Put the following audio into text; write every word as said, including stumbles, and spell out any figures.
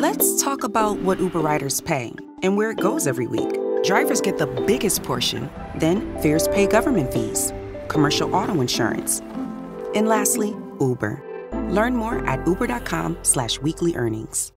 Let's talk about what Uber riders pay and where it goes every week. Drivers get the biggest portion, then fares pay government fees, commercial auto insurance, and lastly, Uber. Learn more at uber dot com slash weekly earnings.